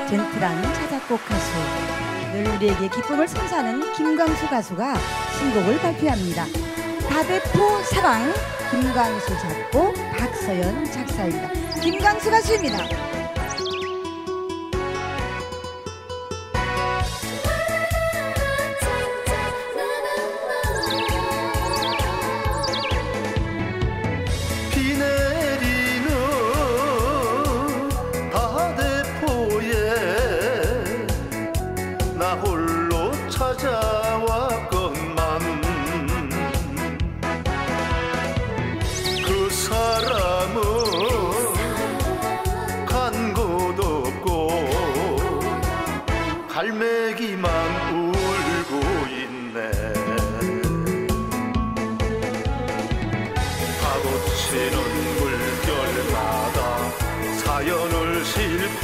젠틀한 자작곡 가수, 늘 우리에게 기쁨을 선사하는 김광수 가수가 신곡을 발표합니다. 다대포 사랑, 김광수 작곡, 박서연 작사입니다. 김광수 가수입니다. 나 홀로 찾아왔건만 그 사람은 간 곳 없고 갈매기만 울고 있네. 파고치는 물결마다 사연을 싣고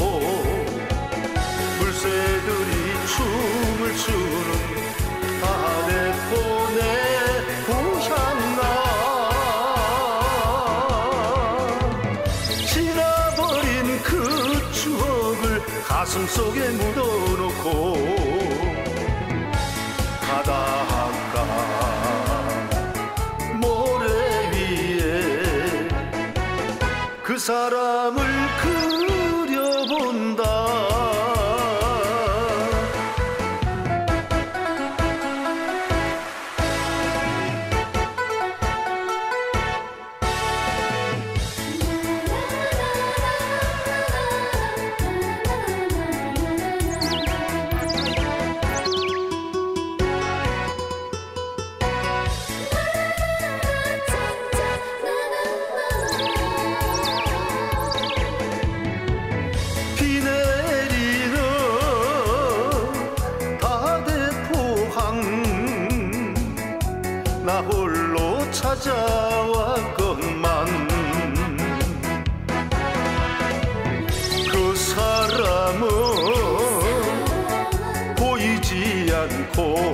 물새들이 춤을 추는 다대포네 고향아. 지나버린 그 추억을 가슴속에 묻어놓고 바닷가 모래 위에 그 사람을 그려본다. 나 홀로 찾아왔건만 그 사람은 보이지 않고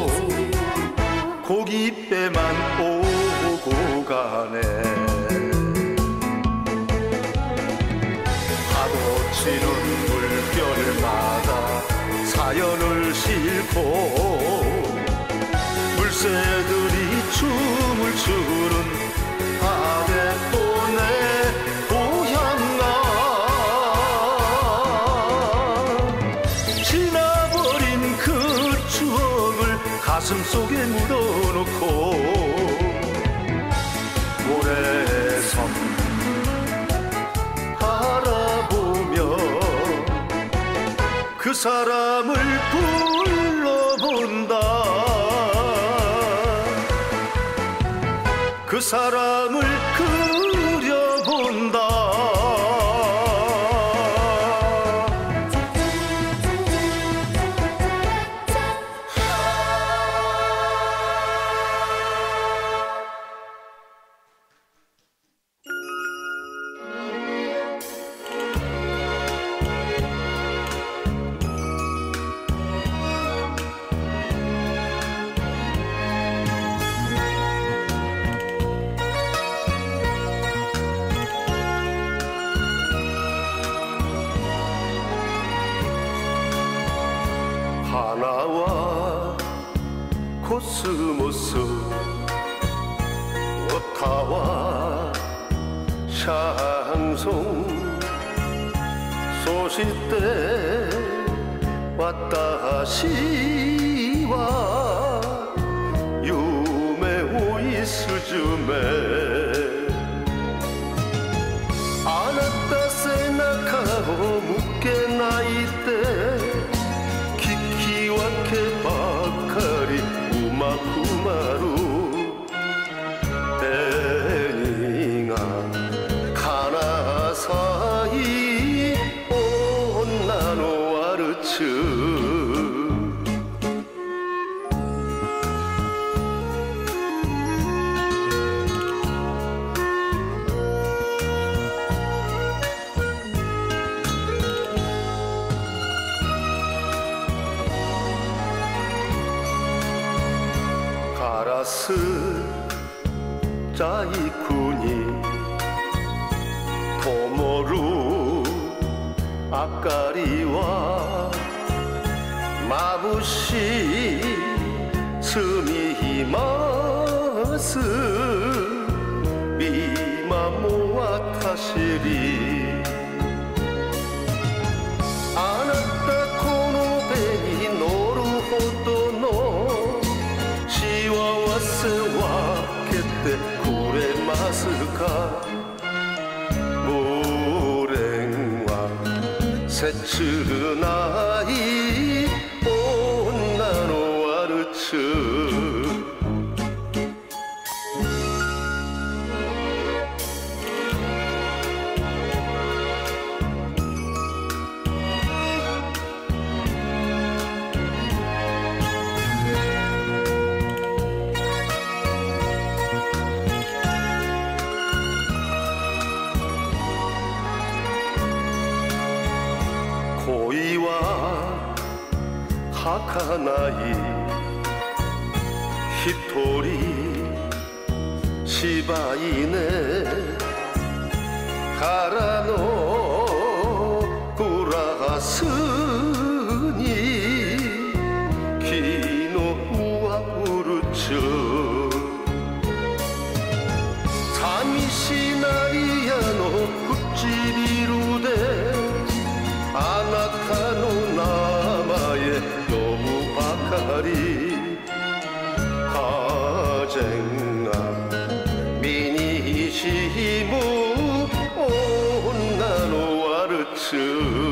고깃배만 오고 가네. 파도치는 물결마다 사연을 싣고 물새들이 춤을 추는 다대포네 고향아. 지나버린 그 추억을 가슴속에 묻어놓고 모래섬 바라보며 그 사람을 불러본다. 그 사람을 그려본다. 하나와 코스모스 오타와 샹송 소식대 와타시와 유메 오이스즈메 아나타 세나카오 묻게 나이때キばかりうまくまる手が悲さい女のワルツ가라스 자이쿠니 토모루 明かりは眩しい澄みます今も私にあなたこの手に乗るほどの幸せ分けてくれますか無恋は切ない女のワルツ恋は儚い一人柴犬からのグラスに昨日はウルチュ寂しないやの唇であなたの名前呼ぶばかり風が身にしむ女のワルツ